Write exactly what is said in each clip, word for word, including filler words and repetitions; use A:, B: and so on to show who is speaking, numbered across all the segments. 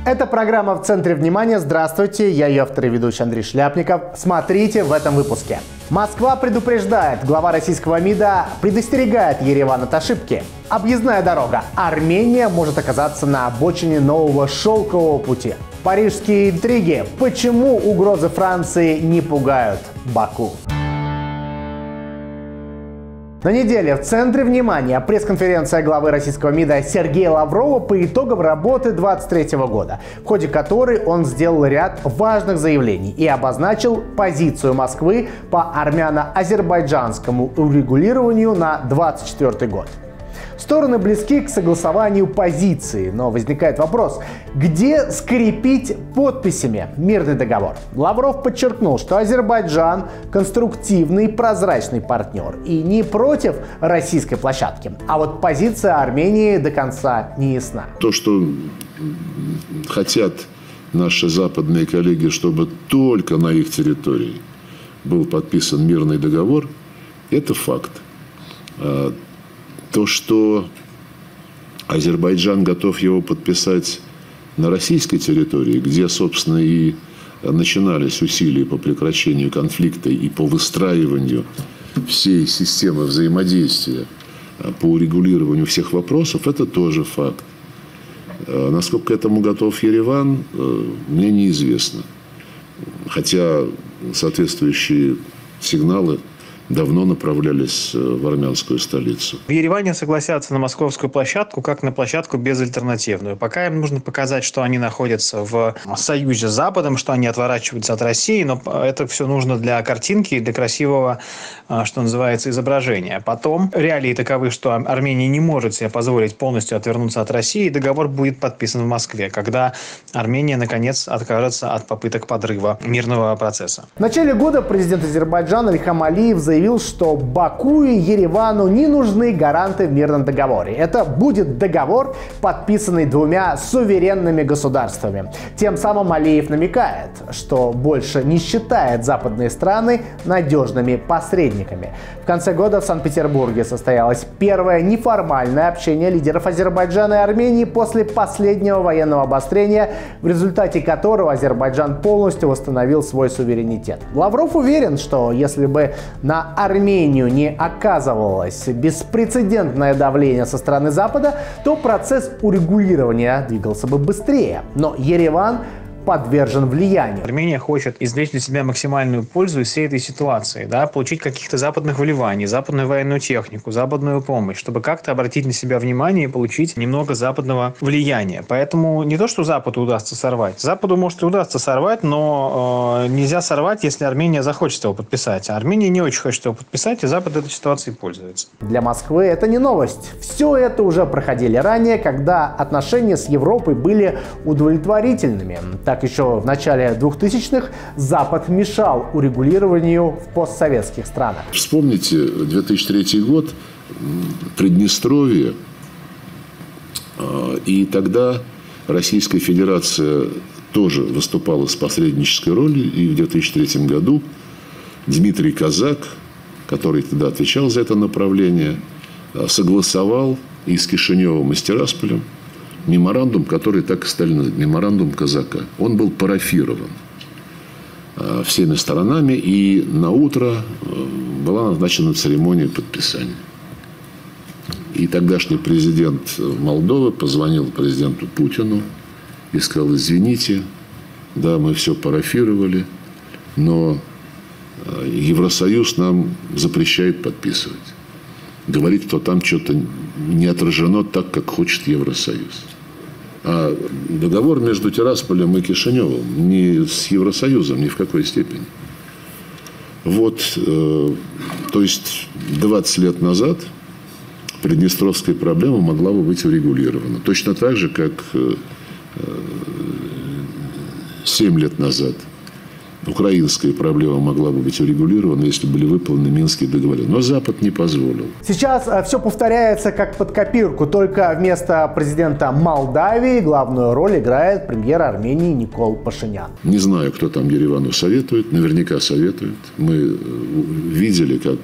A: Это программа «В центре внимания». Здравствуйте, я ее автор и ведущий Андрей Шляпников. Смотрите в этом выпуске. Москва предупреждает, глава российского МИДа предостерегает Ереван от ошибки. Объездная дорога. Армения может оказаться на обочине нового шелкового пути. Парижские интриги. Почему угрозы Франции не пугают Баку? На неделе в центре внимания пресс-конференция главы российского МИДа Сергея Лаврова по итогам работы двадцать третьего года, в ходе которой он сделал ряд важных заявлений и обозначил позицию Москвы по армяно-азербайджанскому урегулированию на двадцать четвёртый год. Стороны близки к согласованию позиции, но возникает вопрос, где скрепить подписями мирный договор? Лавров подчеркнул, что Азербайджан – конструктивный и прозрачный партнер и не против российской площадки. А вот позиция Армении до конца не ясна.
B: То, что хотят наши западные коллеги, чтобы только на их территории был подписан мирный договор, это факт. То, что Азербайджан готов его подписать на российской территории, где, собственно, и начинались усилия по прекращению конфликта и по выстраиванию всей системы взаимодействия, по урегулированию всех вопросов, это тоже факт. Насколько к этому готов Ереван, мне неизвестно. Хотя соответствующие сигналы давно направлялись в армянскую столицу.
C: В Ереване согласятся на московскую площадку как на площадку безальтернативную. Пока им нужно показать, что они находятся в союзе с Западом, что они отворачиваются от России, но это все нужно для картинки и для красивого, что называется, изображения. Потом реалии таковы, что Армения не может себе позволить полностью отвернуться от России, и договор будет подписан в Москве, когда Армения, наконец, откажется от попыток подрыва мирного процесса.
A: В начале года президент Азербайджана Ильхам Алиев заявил, заявил, что Баку и Еревану не нужны гаранты в мирном договоре. Это будет договор, подписанный двумя суверенными государствами. Тем самым Алиев намекает, что больше не считает западные страны надежными посредниками. В конце года в Санкт-Петербурге состоялось первое неформальное общение лидеров Азербайджана и Армении после последнего военного обострения, в результате которого Азербайджан полностью восстановил свой суверенитет. Лавров уверен, что если бы на Армению не оказывалось беспрецедентное давление со стороны Запада, то процесс урегулирования двигался бы быстрее. Но Ереван подвержен влиянию.
C: Армения хочет извлечь для себя максимальную пользу из всей этой ситуации, да, получить каких-то западных вливаний, западную военную технику, западную помощь, чтобы как-то обратить на себя внимание и получить немного западного влияния. Поэтому не то, что Западу удастся сорвать. Западу, может, и удастся сорвать, но э, нельзя сорвать, если Армения захочет его подписать. А Армения не очень хочет его подписать, и Запад этой ситуацией пользуется.
A: Для Москвы это не новость. Все это уже проходили ранее, когда отношения с Европой были удовлетворительными. Так еще в начале двухтысячных Запад мешал урегулированию в постсоветских странах.
B: Вспомните две тысячи третий год, Приднестровье, и тогда Российская Федерация тоже выступала с посреднической ролью, и в две тысячи третьем году Дмитрий Казак, который тогда отвечал за это направление, согласовал и с Кишиневым, и с Тирасполем меморандум, который так и стали называть меморандум Казака. Он был парафирован всеми сторонами, и на утро была назначена церемония подписания. И тогдашний президент Молдовы позвонил президенту Путину и сказал: извините, да, мы все парафировали, но Евросоюз нам запрещает подписывать. Говорит, что там что-то не отражено так, как хочет Евросоюз. А договор между Тирасполем и Кишиневым не с Евросоюзом ни в какой степени. Вот, э, то есть двадцать лет назад приднестровская проблема могла бы быть урегулирована. Точно так же, как э, семь лет назад украинская проблема могла бы быть урегулирована, если были выполнены Минские договоры. Но Запад не позволил.
A: Сейчас все повторяется как под копирку, только вместо президента Молдавии главную роль играет премьер Армении Никол Пашинян.
B: Не знаю, кто там Еревану советует, наверняка советует. Мы видели, как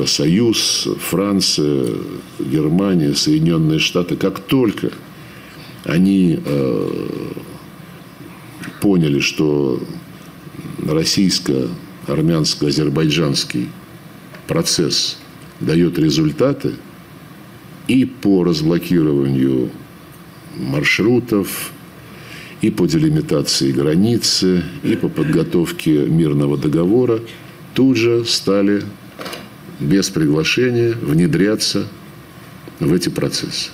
B: Евросоюз, Франция, Германия, Соединенные Штаты, как только Они э, поняли, что российско-армянско-азербайджанский процесс дает результаты и по разблокированию маршрутов, и по делимитации границы, и по подготовке мирного договора, тут же стали без приглашения внедряться в эти процессы.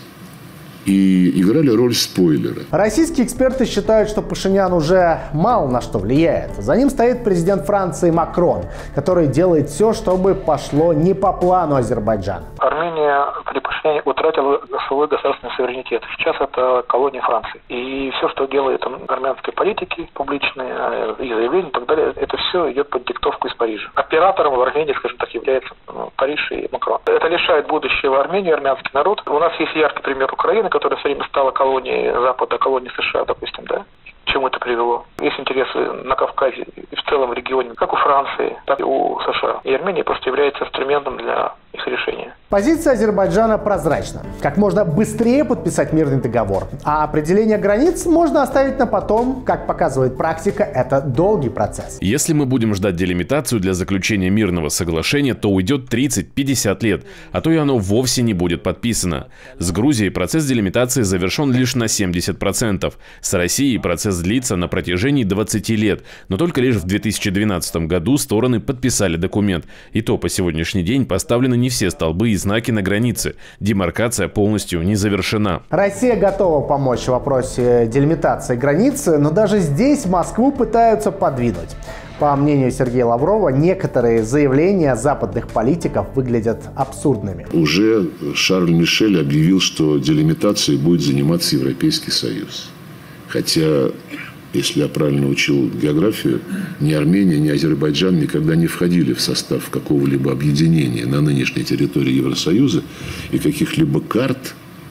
B: И играли роль спойлера.
A: Российские эксперты считают, что Пашинян уже мало на что влияет. За ним стоит президент Франции Макрон, который делает все, чтобы пошло не по плану Азербайджана.
D: Армения при Пашиняне утратила свой государственный суверенитет. Сейчас это колония Франции. И все, что делает армянской политики, публичные и заявления и так далее, это все идет под диктовку из Парижа. Оператором в Армении, скажем так, является Париж и Макрон. Это лишает будущего Армении, армянский народ. У нас есть яркий пример Украины, которая все время стала колонией Запада, колонией США, допустим, да? К чему это привело? Есть интересы на Кавказе и в целом в регионе, как у Франции, так и у США. И Армения просто является инструментом для их решения.
A: Позиция Азербайджана прозрачна. Как можно быстрее подписать мирный договор. А определение границ можно оставить на потом. Как показывает практика, это долгий процесс.
E: Если мы будем ждать делимитацию для заключения мирного соглашения, то уйдет тридцать-пятьдесят лет, а то и оно вовсе не будет подписано. С Грузией процесс делимитации завершен лишь на семьдесят процентов. С Россией процесс длится на протяжении двадцати лет, но только лишь в две тысячи двенадцатом году стороны подписали документ. И то по сегодняшний день поставлены не все столбы и знаки на границе. Демаркация полностью не завершена.
A: Россия готова помочь в вопросе делимитации границы, но даже здесь Москву пытаются подвинуть. По мнению Сергея Лаврова, некоторые заявления западных политиков выглядят абсурдными.
B: Уже Шарль Мишель объявил, что делимитацией будет заниматься Европейский Союз. Хотя, если я правильно учил географию, ни Армения, ни Азербайджан никогда не входили в состав какого-либо объединения на нынешней территории Евросоюза, и каких-либо карт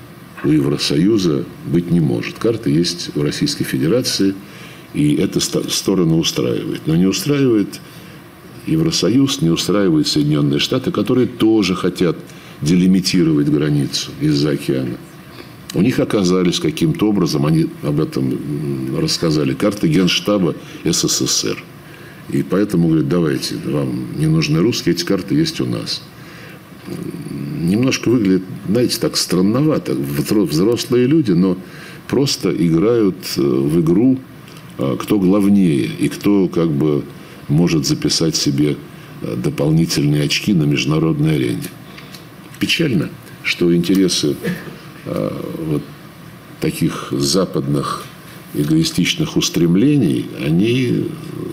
B: у Евросоюза быть не может. Карты есть у Российской Федерации, и эта сторона устраивает. Но не устраивает Евросоюз, не устраивает Соединенные Штаты, которые тоже хотят делимитировать границу из-за океана. У них оказались каким-то образом, они об этом рассказали, карты Генштаба СССР. И поэтому говорят, давайте, вам не нужны русские, эти карты есть у нас. Немножко выглядит, знаете, так странновато. Взрослые люди, но просто играют в игру, кто главнее и кто как бы может записать себе дополнительные очки на международной арене. Печально, что интересы вот таких западных эгоистичных устремлений, они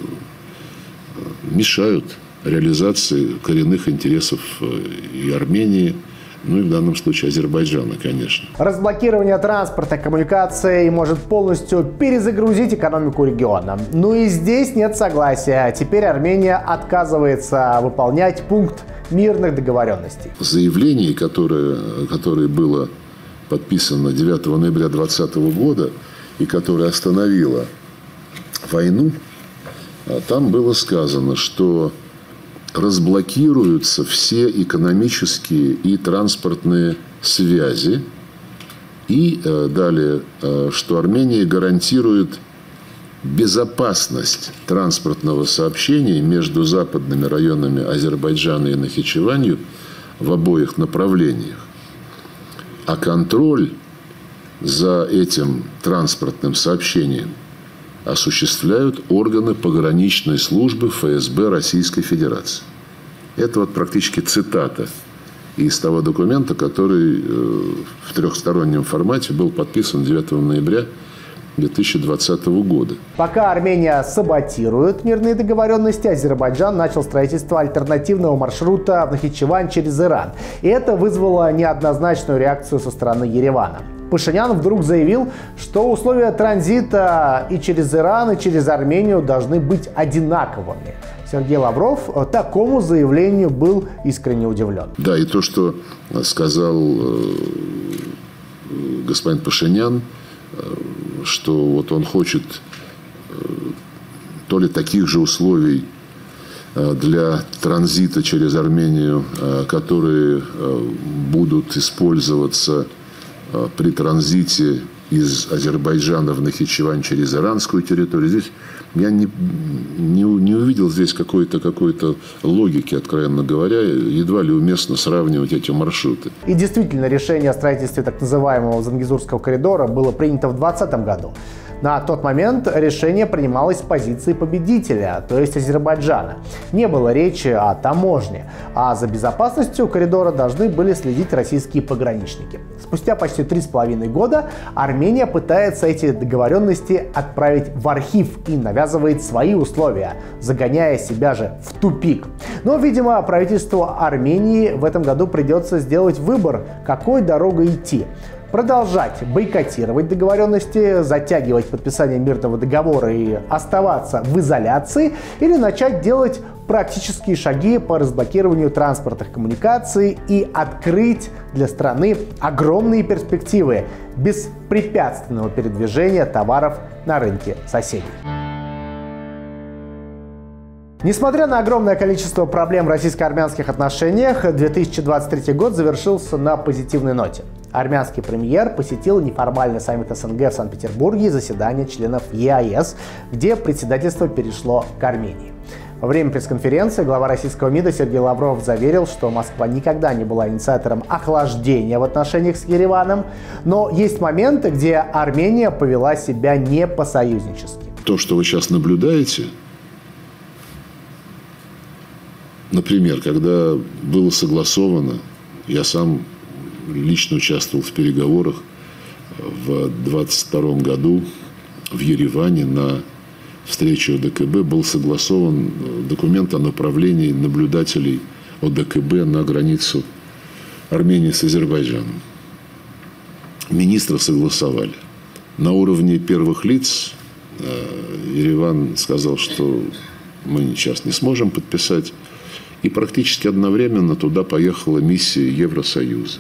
B: мешают реализации коренных интересов и Армении, ну и в данном случае Азербайджана, конечно.
A: Разблокирование транспорта, коммуникаций может полностью перезагрузить экономику региона. Ну и здесь нет согласия. Теперь Армения отказывается выполнять пункт мирных договоренностей.
B: Заявление, которое, которое было подписано девятого ноября две тысячи двадцатого года и которое остановило войну, там было сказано, что разблокируются все экономические и транспортные связи. И э, далее, э, что Армения гарантирует безопасность транспортного сообщения между западными районами Азербайджана и Нахичеванью в обоих направлениях. А контроль за этим транспортным сообщением осуществляют органы пограничной службы эф эс бэ Российской Федерации. Это вот практически цитата из того документа, который в трехстороннем формате был подписан девятого ноября две тысячи двадцатого года.
A: Пока Армения саботирует мирные договоренности, Азербайджан начал строительство альтернативного маршрута в Нахичевань через Иран. И это вызвало неоднозначную реакцию со стороны Еревана. Пашинян вдруг заявил, что условия транзита и через Иран, и через Армению должны быть одинаковыми. Сергей Лавров такому заявлению был искренне удивлен.
B: Да, и то, что сказал господин Пашинян, что вот он хочет то ли таких же условий для транзита через Армению, которые будут использоваться при транзите из Азербайджана в Нахичевань через иранскую территорию. Здесь я не, не, не увидел здесь какой-то какой-то логики, откровенно говоря. Едва ли уместно сравнивать эти маршруты.
A: И действительно, решение о строительстве так называемого Зангезурского коридора было принято в двадцатом году. На тот момент решение принималось с позиции победителя, то есть Азербайджана. Не было речи о таможне, а за безопасностью коридора должны были следить российские пограничники. Спустя почти три с половиной года Армения пытается эти договоренности отправить в архив и навязывает свои условия, загоняя себя же в тупик. Но, видимо, правительству Армении в этом году придется сделать выбор, какой дорогой идти. Продолжать бойкотировать договоренности, затягивать подписание мирного договора и оставаться в изоляции, или начать делать практические шаги по разблокированию транспортных коммуникаций и открыть для страны огромные перспективы беспрепятственного передвижения товаров на рынке соседей. Несмотря на огромное количество проблем в российско-армянских отношениях, две тысячи двадцать третий год завершился на позитивной ноте. Армянский премьер посетил неформальный саммит СНГ в Санкт-Петербурге и заседание членов ЕАЭС, где председательство перешло к Армении. Во время пресс-конференции глава российского МИДа Сергей Лавров заверил, что Москва никогда не была инициатором охлаждения в отношениях с Ереваном, но есть моменты, где Армения повела себя не по-союзнически.
B: То, что вы сейчас наблюдаете, например, когда было согласовано, я сам лично участвовал в переговорах в двадцать втором году в Ереване на встрече ОДКБ, был согласован документ о направлении наблюдателей ОДКБ на границу Армении с Азербайджаном. Министры согласовали. На уровне первых лиц Ереван сказал, что мы сейчас не сможем подписать. И практически одновременно туда поехала миссия Евросоюза.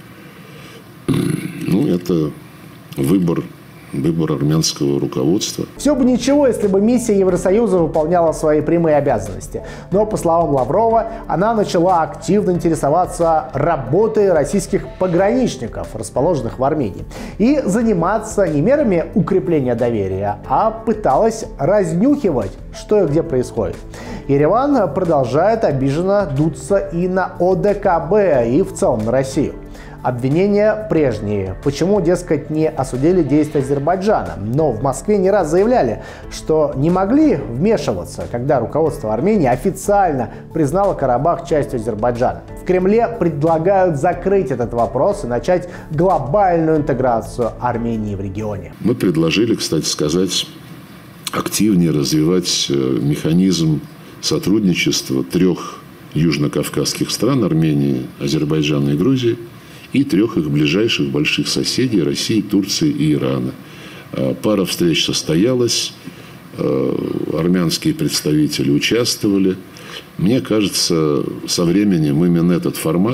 B: Ну, это выбор, выбор армянского руководства.
A: Все бы ничего, если бы миссия Евросоюза выполняла свои прямые обязанности. Но, по словам Лаврова, она начала активно интересоваться работой российских пограничников, расположенных в Армении, и заниматься не мерами укрепления доверия, а пыталась разнюхивать, что и где происходит. Ереван продолжает обиженно дуться и на ОДКБ, и в целом на Россию. Обвинения прежние. Почему, дескать, не осудили действия Азербайджана? Но в Москве не раз заявляли, что не могли вмешиваться, когда руководство Армении официально признало Карабах частью Азербайджана. В Кремле предлагают закрыть этот вопрос и начать глобальную интеграцию Армении в регионе.
B: Мы предложили, кстати сказать, активнее развивать механизм сотрудничества трех южнокавказских стран – Армении, Азербайджана и Грузии, и трех их ближайших больших соседей – России, Турции и Ирана. Пара встреч состоялась, армянские представители участвовали. Мне кажется, со временем именно этот формат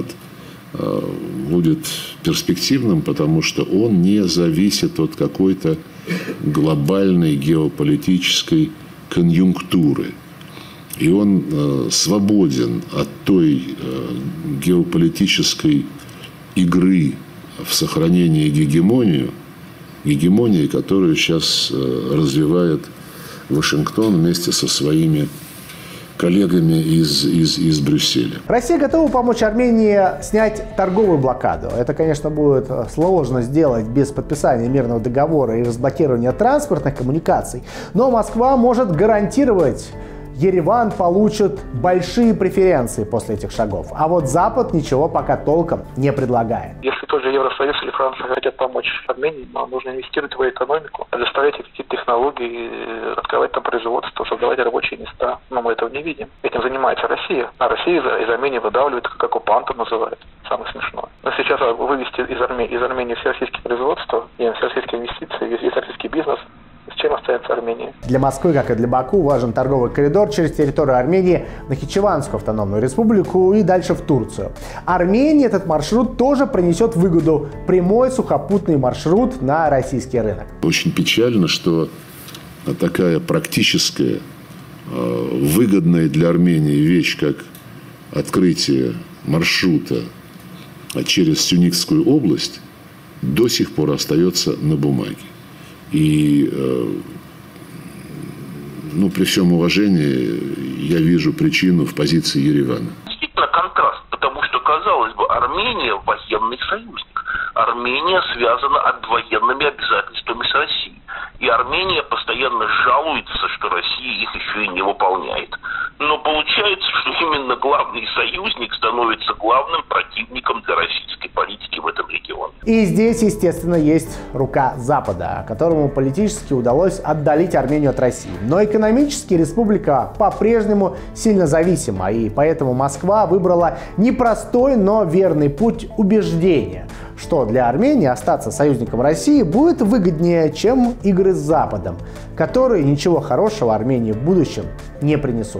B: будет перспективным, потому что он не зависит от какой-то глобальной геополитической конъюнктуры. И он э, свободен от той э, геополитической игры в сохранении гегемонии, гегемонии, которую сейчас э, развивает Вашингтон вместе со своими коллегами из, из, из Брюсселя.
A: Россия готова помочь Армении снять торговую блокаду. Это, конечно, будет сложно сделать без подписания мирного договора и разблокирования транспортных коммуникаций, но Москва может гарантировать, Ереван получит большие преференции после этих шагов. А вот Запад ничего пока толком не предлагает.
D: Если тот же Евросоюз или Франция хотят помочь Армении, нам нужно инвестировать в ее экономику, предоставлять какие-то технологии, открывать там производство, создавать рабочие места. Но мы этого не видим. Этим занимается Россия. А Россия из Армении выдавливает, как оккупантов называют. Самое смешное. Но сейчас вывести из Армении, из Армении все российские производства, все российские инвестиции, весь российский бизнес, с чем остается Армения?
A: Для Москвы, как и для Баку, важен торговый коридор через территорию Армении в Нахичеванскую автономную республику и дальше в Турцию. Армении этот маршрут тоже принесет выгоду. Прямой сухопутный маршрут на российский рынок.
B: Очень печально, что такая практическая, выгодная для Армении вещь, как открытие маршрута через Сюникскую область, до сих пор остается на бумаге. И, ну, при всем уважении, я вижу причину в позиции Еревана.
F: Действительно контраст, потому что, казалось бы, Армения военный союзник. Армения связана военными обязательствами с Россией. И Армения постоянно жалуется, что Россия их еще и не выполняет. Но получается, что именно главный союзник становится главным противником для российской политики в этом регионе.
A: И здесь, естественно, есть рука Запада, которому политически удалось отдалить Армению от России. Но экономически республика по-прежнему сильно зависима, и поэтому Москва выбрала непростой, но верный путь убеждения, что для Армении остаться союзником России будет выгоднее, чем игры с Западом, которые ничего хорошего Армении в будущем не принесут.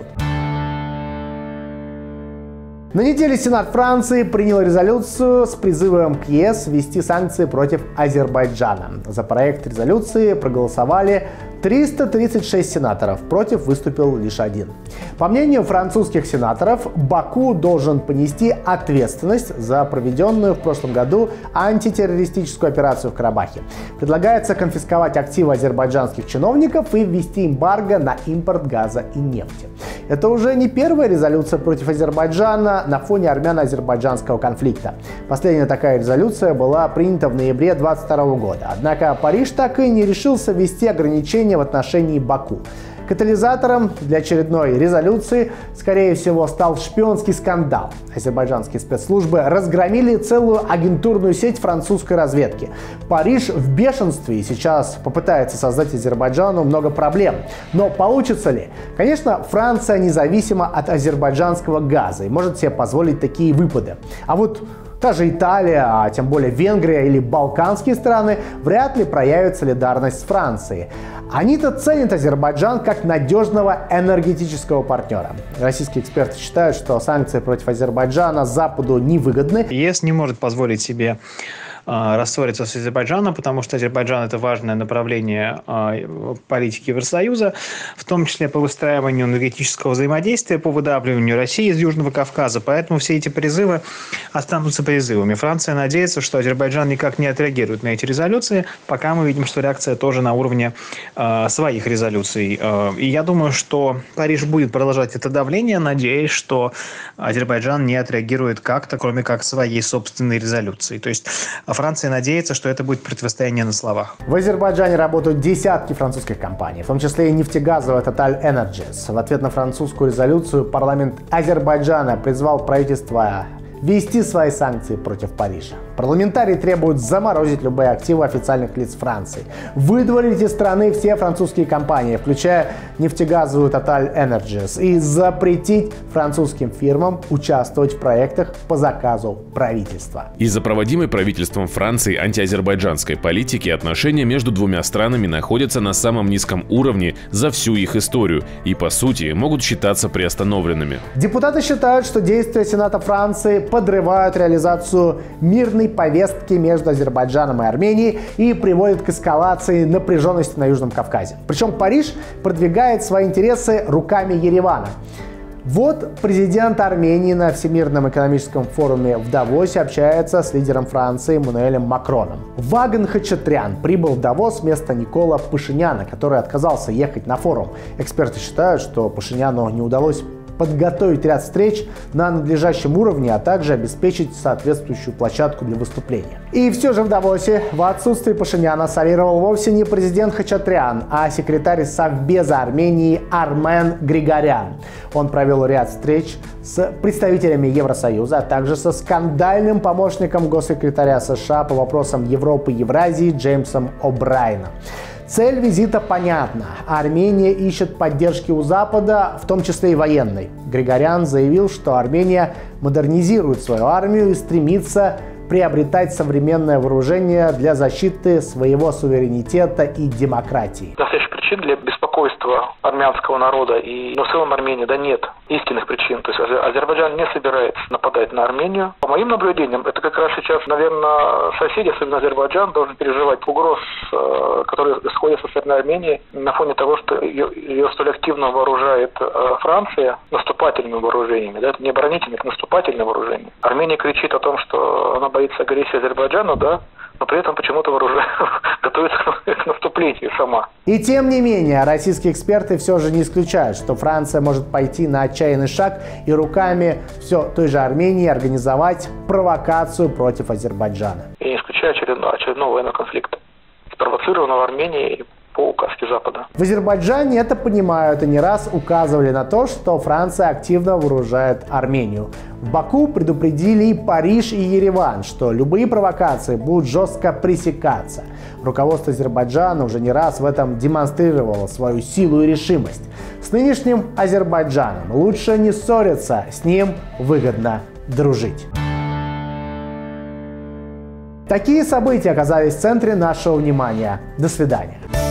A: На неделе Сенат Франции принял резолюцию с призывом к ЕС ввести санкции против Азербайджана. За проект резолюции проголосовали триста тридцать шесть сенаторов, против выступил лишь один. По мнению французских сенаторов, Баку должен понести ответственность за проведенную в прошлом году антитеррористическую операцию в Карабахе. Предлагается конфисковать активы азербайджанских чиновников и ввести эмбарго на импорт газа и нефти. Это уже не первая резолюция против Азербайджана на фоне армяно-азербайджанского конфликта. Последняя такая резолюция была принята в ноябре две тысячи двадцать второго года. Однако Париж так и не решился ввести ограничения в отношении Баку. Катализатором для очередной резолюции, скорее всего, стал шпионский скандал. Азербайджанские спецслужбы разгромили целую агентурную сеть французской разведки. Париж в бешенстве и сейчас попытается создать Азербайджану много проблем. Но получится ли? Конечно, Франция независима от азербайджанского газа и может себе позволить такие выпады. А вот та же Италия, а тем более Венгрия или балканские страны вряд ли проявят солидарность с Францией. Они-то ценят Азербайджан как надежного энергетического партнера. Российские эксперты считают, что санкции против Азербайджана Западу невыгодны.
C: ЕС не может позволить себе рассориться с Азербайджаном, потому что Азербайджан – это важное направление политики Евросоюза, в том числе по выстраиванию энергетического взаимодействия, по выдавливанию России из Южного Кавказа. Поэтому все эти призывы останутся призывами. Франция надеется, что Азербайджан никак не отреагирует на эти резолюции, пока мы видим, что реакция тоже на уровне э, своих резолюций. Э, и я думаю, что Париж будет продолжать это давление, надеясь, что Азербайджан не отреагирует как-то, кроме как своей собственной резолюции. То есть Франция надеется, что это будет противостояние на словах.
A: В Азербайджане работают десятки французских компаний, в том числе и нефтегазовая Total Energies. В ответ на французскую резолюцию парламент Азербайджана призвал правительство ввести свои санкции против Парижа. Парламентарии требуют заморозить любые активы официальных лиц Франции, выдворить из страны все французские компании, включая нефтегазовую Total Energies, и запретить французским фирмам участвовать в проектах по заказу правительства.
E: Из-за проводимой правительством Франции антиазербайджанской политики отношения между двумя странами находятся на самом низком уровне за всю их историю и, по сути, могут считаться приостановленными.
A: Депутаты считают, что действия Сената Франции подрывают реализацию мирной повестки между Азербайджаном и Арменией и приводят к эскалации напряженности на Южном Кавказе. Причем Париж продвигает свои интересы руками Еревана. Вот президент Армении на Всемирном экономическом форуме в Давосе общается с лидером Франции Эммануэлем Макроном. Вагн Хачатрян прибыл в Давос вместо Никола Пашиняна, который отказался ехать на форум. Эксперты считают, что Пашиняну не удалось подготовить ряд встреч на надлежащем уровне, а также обеспечить соответствующую площадку для выступления. И все же в Давосе в отсутствие Пашиняна солировал вовсе не президент Хачатрян, а секретарь Совбеза Армении Армен Григорян. Он провел ряд встреч с представителями Евросоюза, а также со скандальным помощником госсекретаря США по вопросам Европы и Евразии Джеймсом О'Брайеном. Цель визита понятна. Армения ищет поддержки у Запада, в том числе и военной. Григорян заявил, что Армения модернизирует свою армию и стремится приобретать современное вооружение для защиты своего суверенитета и демократии.
D: Настоящих причин для беспокойства армянского народа и но в целом Армении да нет истинных причин. То есть Азербайджан не собирается нападать на Армению. По моим наблюдениям, это как раз сейчас, наверное, соседи, особенно Азербайджан, должен переживать угроз, которые исходят со стороны Армении на фоне того, что ее, ее столь активно вооружает Франция наступательными вооружениями. Да? Это не оборонительные, это наступательные вооружения. Армения кричит о том, что она боится агрессии Азербайджана, да, но при этом почему-то вооружение готовится к наступлению сама.
A: И тем не менее, российские эксперты все же не исключают, что Франция может пойти на отчаянный шаг и руками все той же Армении организовать провокацию против Азербайджана.
D: Я не исключаю очередного, очередного военного конфликта, спровоцированного Арменией по указке Запада.
A: В Азербайджане это понимают и не раз указывали на то, что Франция активно вооружает Армению. В Баку предупредили и Париж, и Ереван, что любые провокации будут жестко пресекаться. Руководство Азербайджана уже не раз в этом демонстрировало свою силу и решимость. С нынешним Азербайджаном лучше не ссориться, с ним выгодно дружить. Такие события оказались в центре нашего внимания. До свидания.